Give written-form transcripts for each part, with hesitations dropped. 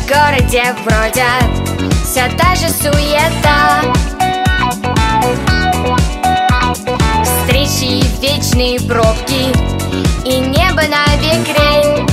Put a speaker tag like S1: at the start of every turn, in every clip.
S1: городе бродят, вся та же суета. Встречи, вечные пробки и небо навек рень.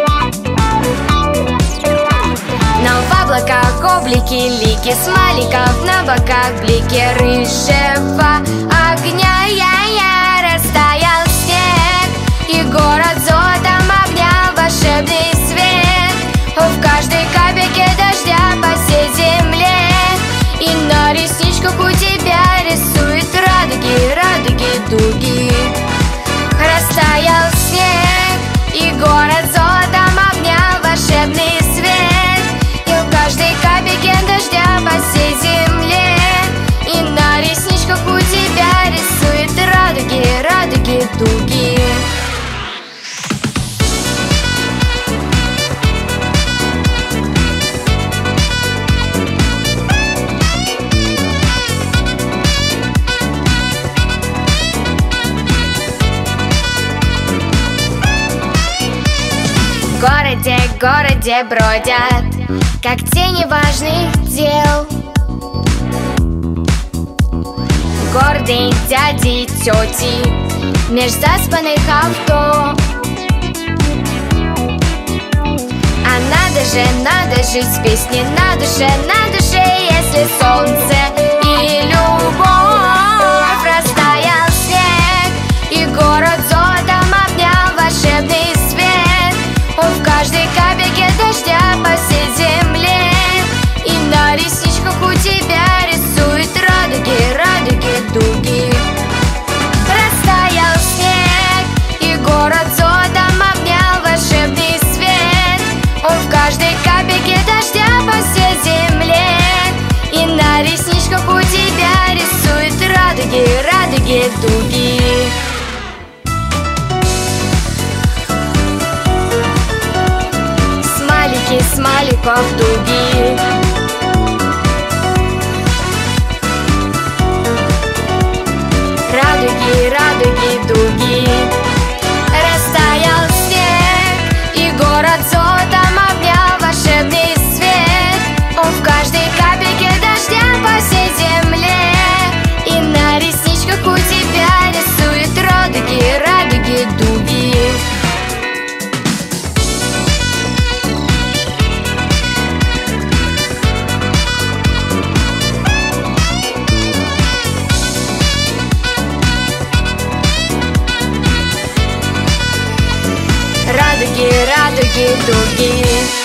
S1: Но в облаках облики, лики смайликов, на боках блики рыжего огня. Растаял снег, и город золотом обнял волшебный свет. В каждой капельке дождя по всей земле, и на ресничках у тебя рисует радуги, радуги, дуги. Растаял снег, и город золотом обнял волшебный свет. И в каждой капельке дождя по всей земле, и на ресничках у тебя рисует радуги, радуги, дуги. В городе, городе бродят, как тени важных дел. Гордые дяди и тети меж заспанных авто. А надо же жить с песней на душе, если солнце и любовь. Растаял снег, и город золотом обнял волшебный свет. В каждой капельке дождя по всей земле, и на ресничках у тебя рисует радуги, радуги, дуги. Растаял снег, и город золотом обнял волшебный свет. В каждой капельке дождя по всей земле, и на ресничках у тебя рисует радуги, радуги, дуги. Смайликов дуги. Радуги, радуги, дуги. Растаял снег, и город золотом обнял волшебный свет. В каждой капельке дождя по всей земле, и на ресничках у тебя рисует радуги, радуги, дуги. Радуги, радуги, дуги.